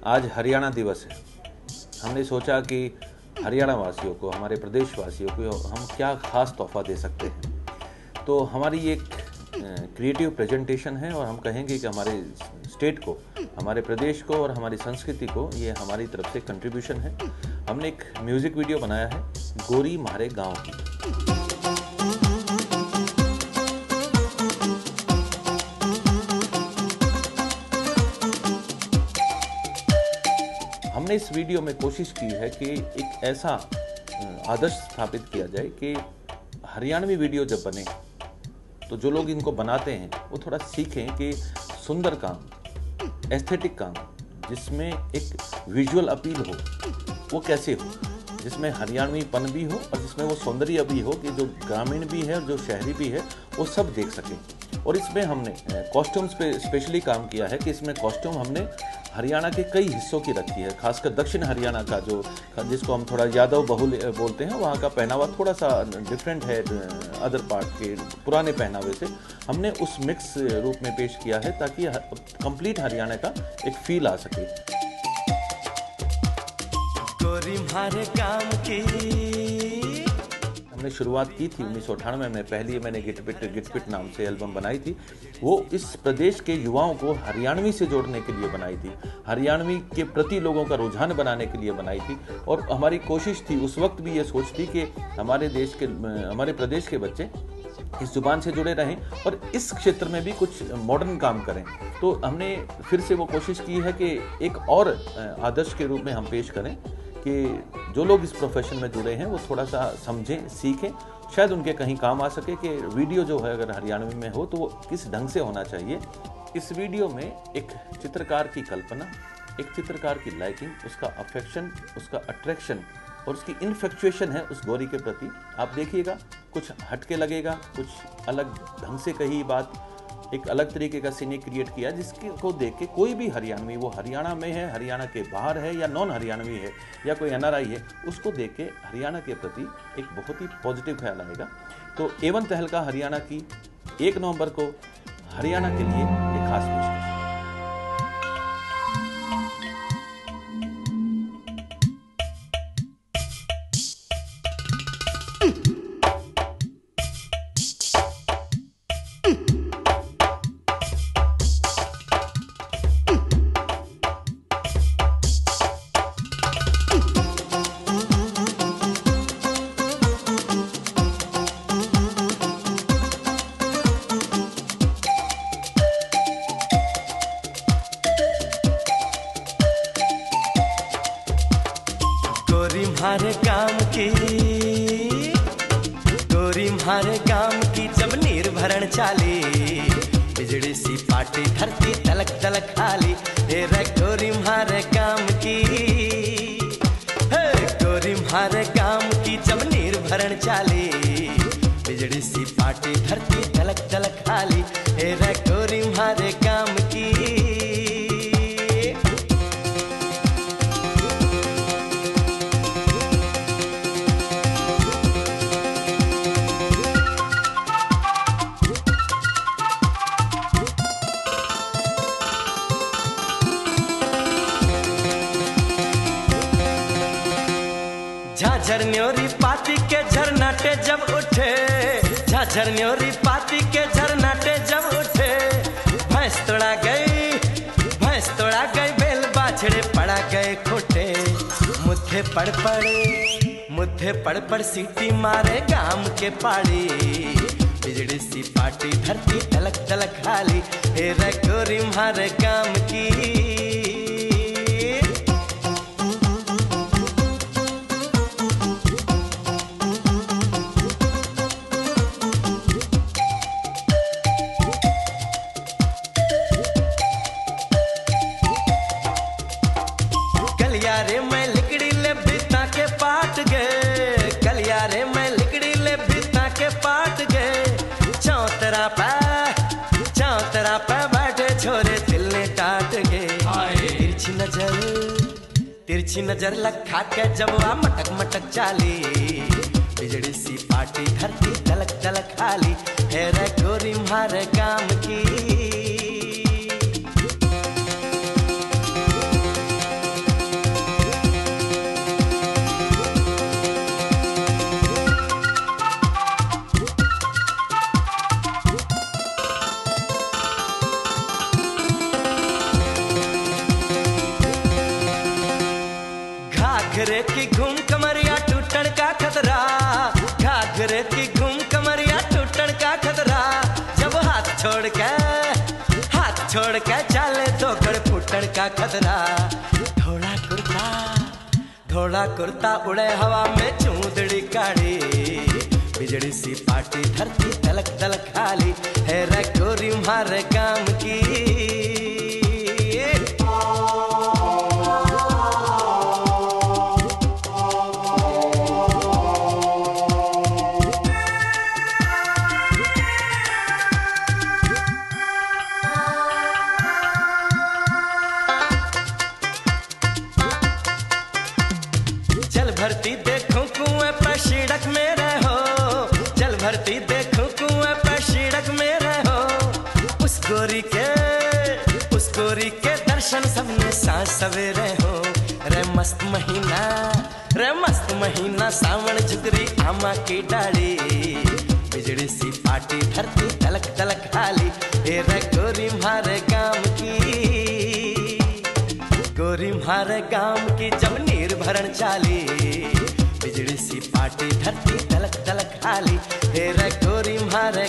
आज हरियाणा दिवस है। हमने सोचा कि हरियाणा वासियों को, हमारे प्रदेश वासियों को हम क्या ख़ास तोहफ़ा दे सकते हैं। तो हमारी एक क्रिएटिव प्रेजेंटेशन है और हम कहेंगे कि हमारे स्टेट को, हमारे प्रदेश को और हमारी संस्कृति को ये हमारी तरफ से कंट्रीब्यूशन है। हमने एक म्यूज़िक वीडियो बनाया है गोरी म्हारे गाँव की। हमने इस वीडियो में कोशिश की है कि एक ऐसा आदर्श स्थापित किया जाए कि हरियाणवी वीडियो जब बने तो जो लोग इनको बनाते हैं वो थोड़ा सीखें कि सुंदर काम, एस्थेटिक काम, जिसमें एक विजुअल अपील हो वो कैसे हो, जिसमें हरियाणवीपन भी हो और जिसमें वो सौंदर्य भी हो कि जो ग्रामीण भी है और जो शहरी भी है वो सब देख सकें। और इसमें हमने कॉस्ट्यूम्स पे स्पेशली काम किया है कि इसमें कॉस्ट्यूम हमने हरियाणा के कई हिस्सों की रखी है, खासकर दक्षिण हरियाणा का जो, जिसको हम थोड़ा यादव बहुल बोलते हैं, वहाँ का पहनावा थोड़ा सा डिफरेंट है अदर पार्ट के पुराने पहनावे से। हमने उस मिक्स रूप में पेश किया है ताकि कंप्लीट हरियाणा का एक फील आ सके। गोरी म्हारे काम की हमने शुरुआत की थी 1998 में। पहली मैंने गिटपिट नाम से एल्बम बनाई थी। वो इस प्रदेश के युवाओं को हरियाणवी से जोड़ने के लिए बनाई थी, हरियाणवी के प्रति लोगों का रुझान बनाने के लिए बनाई थी। और हमारी कोशिश थी उस वक्त भी ये सोच थी कि हमारे प्रदेश के बच्चे इस जुबान से जुड़े रहें और इस क्षेत्र में भी कुछ मॉडर्न काम करें। तो हमने फिर से वो कोशिश की है कि एक और आदर्श के रूप में हम पेश करें कि जो लोग इस प्रोफेशन में जुड़े हैं वो थोड़ा सा समझें, सीखें, शायद उनके कहीं काम आ सके कि वीडियो जो है अगर हरियाणवी में हो तो वो किस ढंग से होना चाहिए। इस वीडियो में एक चित्रकार की कल्पना, एक चित्रकार की लाइटिंग, उसका अफेक्शन, उसका अट्रैक्शन और उसकी इन्फेक्चुएशन है उस गोरी के प्रति। आप देखिएगा, कुछ हटके लगेगा, कुछ अलग ढंग से कही बात, एक अलग तरीके का सीन क्रिएट किया जिसको देख के कोई भी हरियाणवी, वो हरियाणा में है, हरियाणा के बाहर है या नॉन हरियाणवी है या कोई एनआरआई है, उसको देख के हरियाणा के प्रति एक बहुत ही पॉजिटिव ख्याल आएगा। तो एवन तहलका हरियाणा की 1 नवंबर को हरियाणा के लिए एक खास पेशकश। गोरी म्हारे काम की, गोरी म्हारे काम की जब नीर भरण चाली, बिजली सी पाटी धरती तलक तलक खाली। रे गोरी म्हारे काम की, गोरी म्हारे काम की जब नीर भरण चाली, बिजली सी पाटी धरती तलक तलक खाली। रे गोरी म्हारे काम की। झाझर न्योरी पाती के झरनाटे जब उठे, झाझर न्योरी पाती के झरनाटे जब उठे। भैंस तोड़ा गई बेल बाछड़े पड़ा गए खोटे। मुद्दे पड़ पड़ सीटी मारे गाम के पाड़ी, बिजली सी पाटी धरती तलक तलक खाली। रे गोरी म्हारे काम की। कलियारे मैं लिकड़ी ले बिता के पाट गए, कलियारे मैं लिकड़ी ले बिता के पाट गए। चौतरा पे बैठे छोरे दिल ने टाट गए। तिरछी नजर लखा के जब आ मटक मटक चाली, बिजली सी पाटी धरती तलक तलक खाली। रे गोरी म्हारे काम की। घाघरे की घूम कमरिया टूटन का खतरा, घाघरे की घूम कमरिया टूटन का खतरा। जब हाथ छोड़ के चाले तो गड़ फूटन का खतरा। धोला कुर्ता उड़े हवा में चूंदड़ी काढ़ी, बिजड़ी सी पाटी धरती तलक तलक खाली है रे गोरी मारे काम की। चल भरती देखूं कुएं पर शिड़क में रहो, चल भरती देखूं कुएं पर शिड़क में रहो। उस गोरी के दर्शन सबने सांझ सवेरे हो। रे मस्त महीना सावन झुकरी आमा की डाली, बिजड़ी सी पाटी धरती तलक तलक खाली हे रे गोरी मारे गाम की। गोरी मारे गाम की जब नीर भरण चाली, बिजड़ी सी पाटी धरती तलक तलक खाली हे रे गोरी मारे